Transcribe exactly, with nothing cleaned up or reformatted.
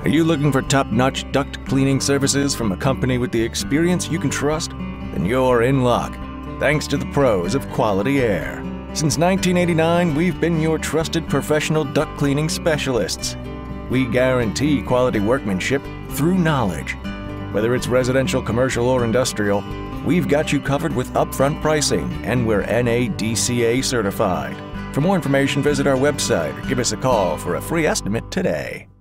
Are you looking for top-notch duct cleaning services from a company with the experience you can trust? Then you're in luck, thanks to the pros of Quality Air. Since nineteen eighty-nine, we've been your trusted professional duct cleaning specialists. We guarantee quality workmanship through knowledge. Whether it's residential, commercial, or industrial, we've got you covered with upfront pricing, and we're N A D C A certified. For more information, visit our website or give us a call for a free estimate today.